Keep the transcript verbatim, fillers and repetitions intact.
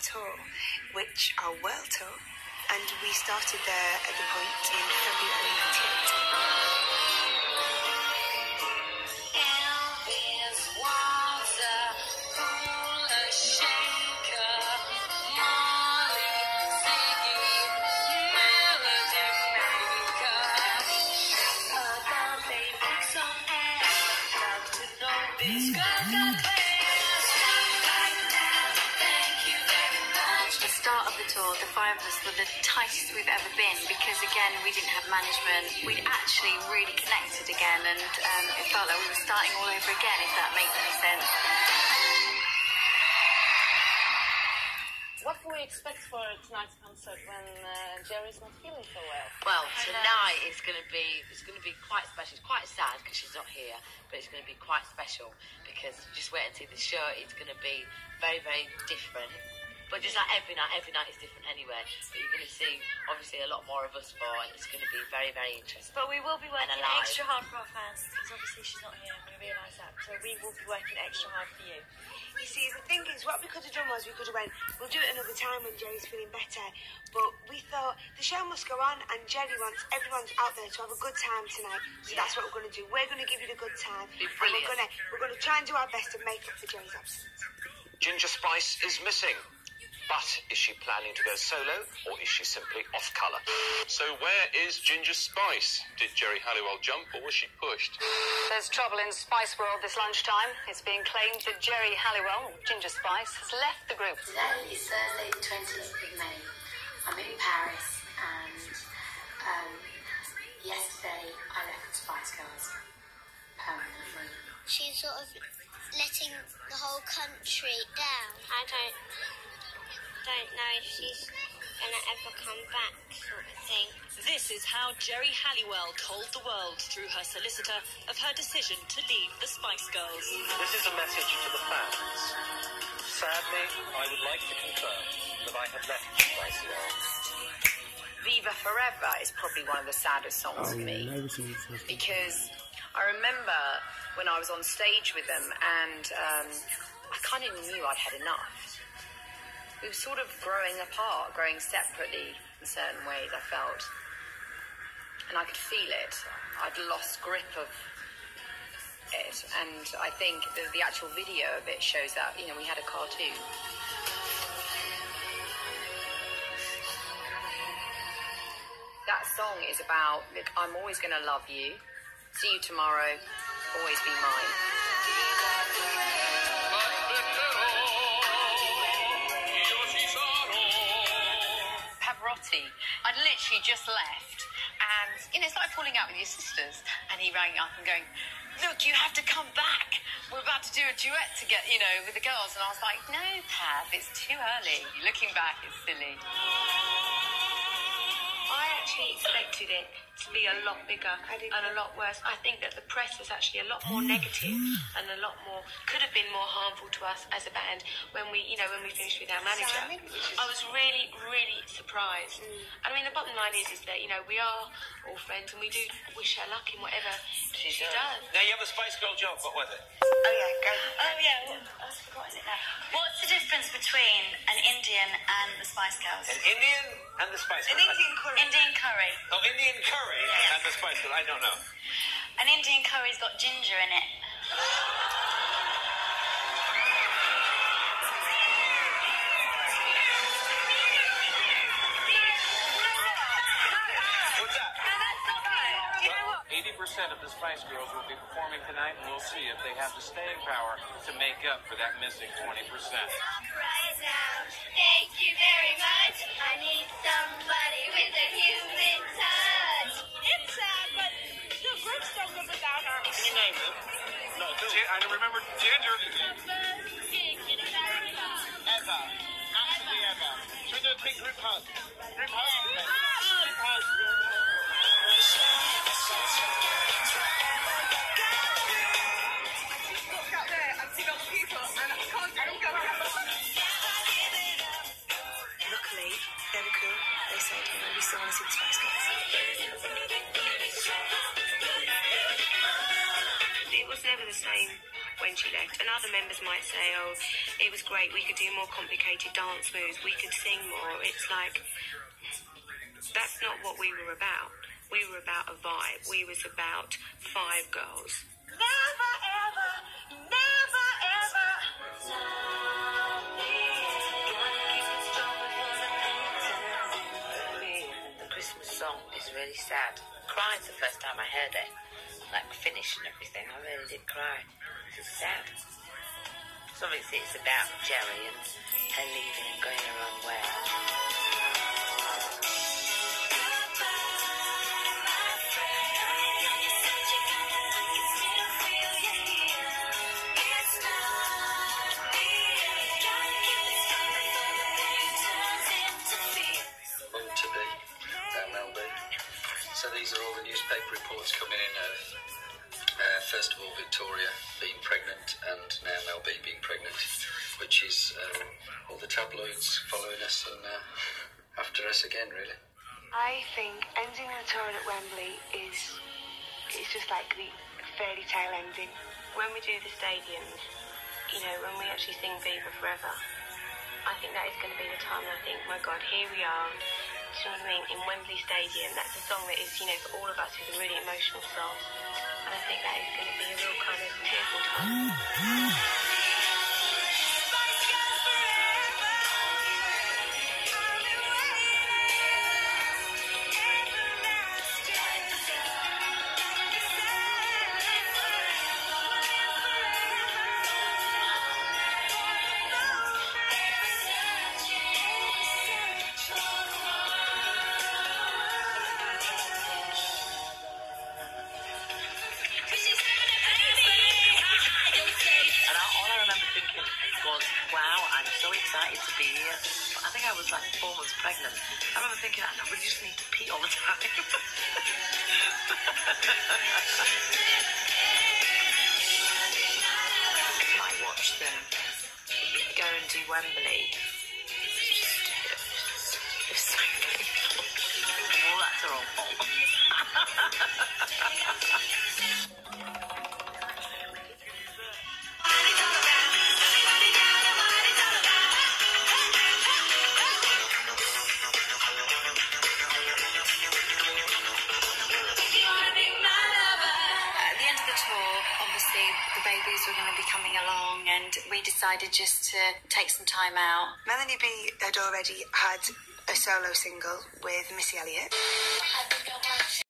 tour, which are World Tour, and we started there at the point in February ninety-eight. Start of the tour, the five of us were the tightest we've ever been because, again, we didn't have management. We'd actually really connected again, and um, it felt like we were starting all over again, if that makes any sense. What can we expect for tonight's concert when uh, Geri's not feeling so well? Well, tonight is going to be it's going to be quite special. It's quite sad because she's not here, but it's going to be quite special because just wait and see the show. It's going to be very, very different. But just like every night, every night is different anyway. But you're going to see, obviously, a lot more of us four, and it's going to be very, very interesting. But we will be working extra hard for our fans, because obviously she's not here, and we realise that. So we will be working extra hard for you. You see, the thing is, what we could have done was we could have went, we'll do it another time when Geri's feeling better. But we thought, the show must go on, and Geri wants everyone out there to have a good time tonight. So yeah. That's what we're going to do. We're going to give you the good time. Be brilliant. And we're going to, we're going to try and do our best to make up for Geri's absence. Ginger Spice is missing. But is she planning to go solo, or is she simply off colour? So where is Ginger Spice? Did Geri Halliwell jump, or was she pushed? There's trouble in Spice World this lunchtime. It's being claimed that Geri Halliwell, Ginger Spice, has left the group. Today is Thursday the twentieth of May. I'm in Paris, and um, yesterday I left the Spice Girls permanently. She's sort of letting the whole country down. I don't... don't know if she's gonna ever come back, sort of thing. This is how Geri Halliwell told the world through her solicitor of her decision to leave the Spice Girls. This is a message to the fans. Sadly, I would like to confirm that I have left the Spice Girls. Viva Forever is probably one of the saddest songs oh, for me, yeah, because I remember when I was on stage with them, and um, I kind of knew I'd had enough. We were sort of growing apart, growing separately in certain ways, I felt. And I could feel it. I'd lost grip of it. And I think the, the actual video of it shows that, you know, we had a cartoon. That song is about, look, I'm always going to love you. See you tomorrow. Always be mine. I'd literally just left, and you know, it's like falling out with your sisters. And he rang up and going, "Look, you have to come back. We're about to do a duet to get, you know, with the girls." And I was like, "No, Pav, it's too early. Looking back, it's silly." I actually expected it to be a lot bigger and a lot worse. I think that the press was actually a lot more negative and a lot more, could have been more harmful to us as a band when we, you know, when we finished with our manager. I was really, really surprised. Mm. I mean, the bottom line is, is that, you know, we are all friends and we do wish her luck in whatever she, she does. Now, you have a Spice Girl job. What was it? Oh, yeah, go. Oh, yeah, well, I've forgotten it now. What's the difference between an Indian and the Spice Girls? An Indian and the Spice Girls? An Indian curry. Indian curry. Oh, Indian curry yes. And the Spice Girls. I don't know. An Indian curry's got ginger in it. What's that? No, that's not right. Do you know what? eighty percent of the Spice Girls will be performing tonight, and we'll see if they have the staying power to make up for that missing twenty percent. Right now, thank you very much. I need somebody with a human touch. It's sad, but the group's still good without her. Can you name them? No, do I remember Ginger. Eva. Absolutely Eva. Should we do a big group hug? Group hug? Group hug. Look out there and see those people, and I can't do them going. Luckily, they were cool. They said, you know, we still want to see the Spice Girls. It was never the same when she left. And other members might say, oh, it was great, we could do more complicated dance moves, we could sing more. It's like, that's not what we were about. We were about a vibe. We was about five girls. Never ever, never ever. The Christmas song is really sad. I cried the first time I heard it, like finish and everything. I really did cry. It's sad. Something it's about Geri and her leaving and going her own way. So these are all the newspaper reports coming in of, uh, first of all, Victoria being pregnant and now Mel B being pregnant, which is um, all the tabloids following us and uh, after us again, really. I think ending the tour at Wembley is, is just like the fairy tale ending. When we do the stadiums, you know, when we actually sing Viva Forever, I think that is going to be the time I think, my God, here we are. Do you know what I mean? In Wembley Stadium, that's a song that is, you know, for all of us, is a really emotional song. And I think that is going to be a real kind of tearful time. Wow, I'm so excited to be here. I think I was like four months pregnant. I remember thinking, I really just need to pee all the time. I watched them go and do Wembley. It was so painful. Well, that's her own fault. The babies were going to be coming along and we decided just to take some time out. Melanie B had already had a solo single with Missy Elliott.